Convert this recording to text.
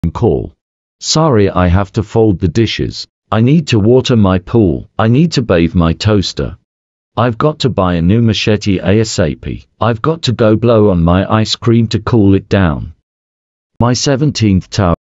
call. Sorry, I have to fold the dishes. I need to water my pool. I need to bathe my toaster. I've got to buy a new machete ASAP. I've got to go blow on my ice cream to cool it down. My 17th tower.